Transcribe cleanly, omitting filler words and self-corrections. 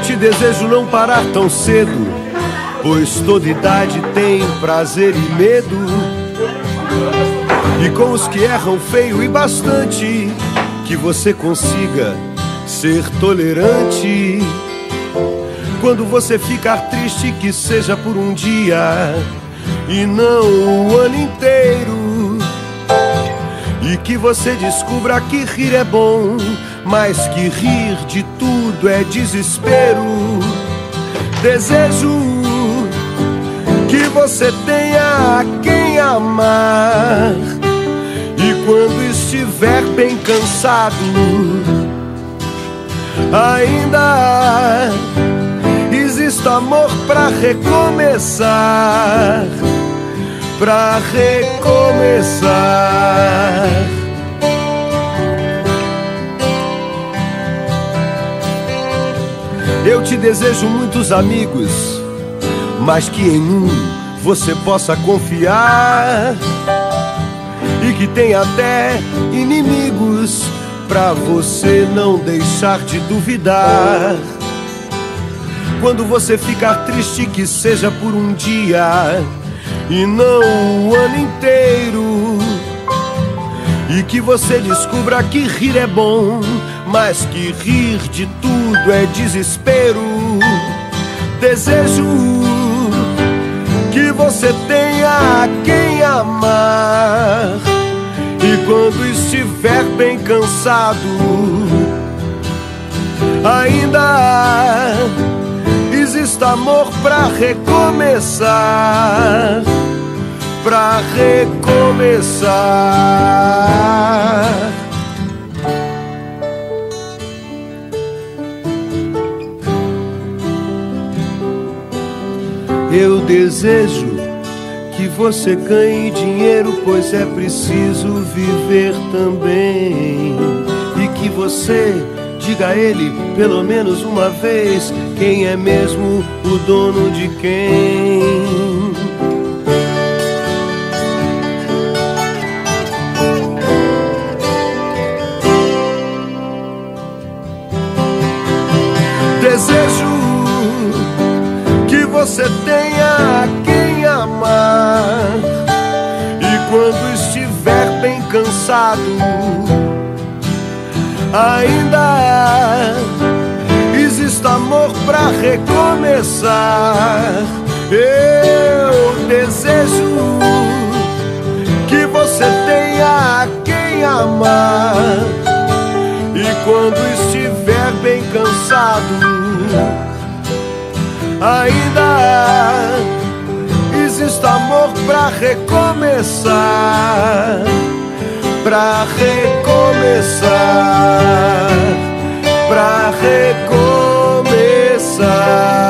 te desejo não parar tão cedo, pois toda idade tem prazer e medo. E com os que erram feio e bastante, que você consiga ser tolerante. Quando você ficar triste, que seja por um dia e não o ano inteiro. E que você descubra que rir é bom, mas que rir de tudo é desespero. Desejo que você tenha a quem amar, e quando estiver bem cansado, ainda exista amor pra recomeçar, pra recomeçar. Eu te desejo muitos amigos, mas que em um você possa confiar, e que tenha até inimigos pra você não deixar de duvidar. Quando você ficar triste, que seja por um dia e não o ano inteiro. E que você descubra que rir é bom, mas que rir de tudo é desespero. Desejo que você tenha a quem amar, e quando estiver bem cansado, ainda exista amor pra recomeçar, pra recomeçar. Eu desejo que você ganhe dinheiro, pois é preciso viver também. E que você diga a ele pelo menos uma vez quem é mesmo o dono de quem. Desejo que você tenha a quem amar, e quando estiver bem cansado, ainda exista amor pra recomeçar. Eu desejo que você tenha a quem amar, e quando estiver bem cansado, ainda exista amor pra recomeçar, pra recomeçar, pra recomeçar.